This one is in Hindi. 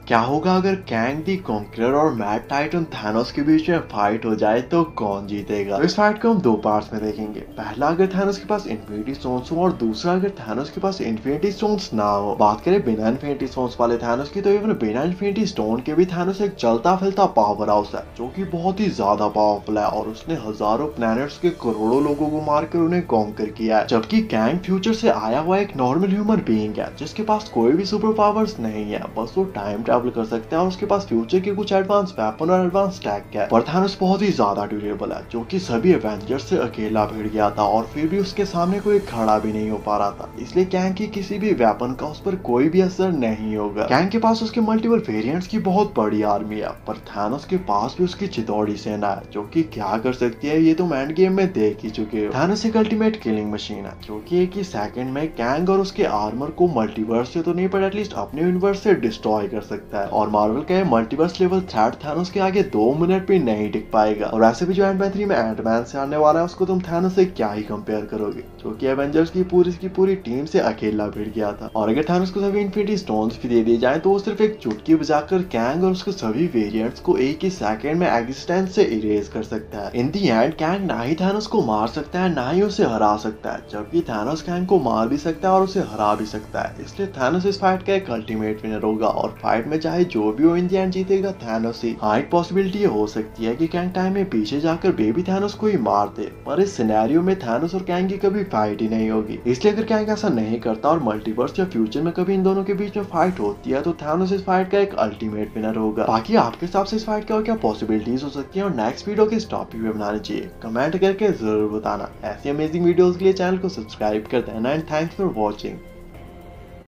क्या होगा अगर कैंग दी कॉन्करर और मैड टाइटन थैनोस के बीच में फाइट हो जाए तो कौन जीतेगा? तो इस फाइट को हम दो पार्ट्स में देखेंगे। पहला अगर थैनोस के पास इन्फिनिटी स्टोन्स हो और दूसरा अगर थैनोस के पास इन्फिनिटी स्टोन्स ना हो। बात करें बिना इन्फिनिटी स्टोन्स वाले थैनोस की, तो इवन बिना इन्फिनिटी स्टोन के भी थैनोस एक चलता फिरता पावर हाउस है जो कि बहुत ही ज्यादा पावरफुल है और उसने हजारों प्लैनेट्स के करोड़ों लोगों को मारकर उन्हें कॉन्कर किया है। जबकि कैंग फ्यूचर से आया हुआ एक नॉर्मल ह्यूमन बीइंग है जिसके पास कोई भी सुपर पावर्स नहीं है, बस वो टाइम ट्रैवल कर सकते हैं और उसके पास फ्यूचर के कुछ एडवांस वेपन और एडवांस टैक है। पर थैनोस बहुत ही ज्यादा ड्यूरेबल है जो कि सभी एवेंजर्स से अकेला भिड़ गया था और फिर भी उसके सामने कोई खड़ा भी नहीं हो पा रहा था, इसलिए कैंग की किसी भी वेपन का उस पर कोई भी असर नहीं होगा। कैंग के पास उसके मल्टीपल वेरिएंट्स की बहुत बड़ी आर्मी है, पर थैनोस के पास भी उसकी चितौड़ी सेना है जो कि क्या कर सकती है ये तुम एंड गेम में देख ही चुके हो। थैनोस एक अल्टीमेट किलिंग मशीन है जो कि एक ही सेकंड में कैंग और उसके आर्मर को मल्टीवर्स से तो नहीं पर एटलीस्ट अपने यूनिवर्स से डिस्ट्रॉय कर सकता है। और मार्वल का मल्टीवर्स लेवल थ्रेट थैनोस के आगे 2 मिनट भी नहीं टिक पाएगा। और वैसे भी जो एंटमैन 3 में एंटमैन से आने वाला है उसको तुम थैनोस से क्या ही कंपेयर करोगे, जो कि एवेंजर्स की पूरी टीम से अकेला भिड़ गया था। और अगर थैनोस को सभी इन्फिनिटी स्टोन्स भी दे दिए जाए तो वो सिर्फ एक चुटकी बजाकर कैंग और उसके सभी वेरिएंट्स को एक ही सेकंड में एग्जिस्टेंस से इरेज कर सकता है। इन दी एंड कैंग ना ही थैनोस को मार सकता है ना ही उसे हरा सकता है, जबकि थैनोस कैंग को मार भी सकता है और उसे हरा भी सकता है। इसलिए थैनोस इस फाइट का एक अल्टीमेट विनर होगा और फाइट में चाहे जो भी हो इन दी एंड जीतेगा थैनोस ही। हाँ, एक पॉसिबिलिटी हो सकती है कि कैंग टाइम में पीछे जाकर बेबी थैनोस को ही मार दे, पर इस सिनेरियो में थैनोस और कैंग की कभी फाइट ही नहीं होगी। इसलिए अगर कैंग ऐसा नहीं करता और मल्टीवर्स या फ्यूचर में कभी इन दोनों के बीच में फाइट होती है तो थैनोस इस फाइट का एक अल्टीमेट विनर होगा। बाकी आपके हिसाब से इस फाइट का और क्या पॉसिबिलिटीज हो सकती है और नेक्स्ट वीडियो किस टॉपिक पे बनानी चाहिए, कमेंट करके जरूर बताना। ऐसी अमेजिंग वीडियोस के लिए चैनल को सब्सक्राइब कर देना एंड थैंक्स फॉर वॉचिंग।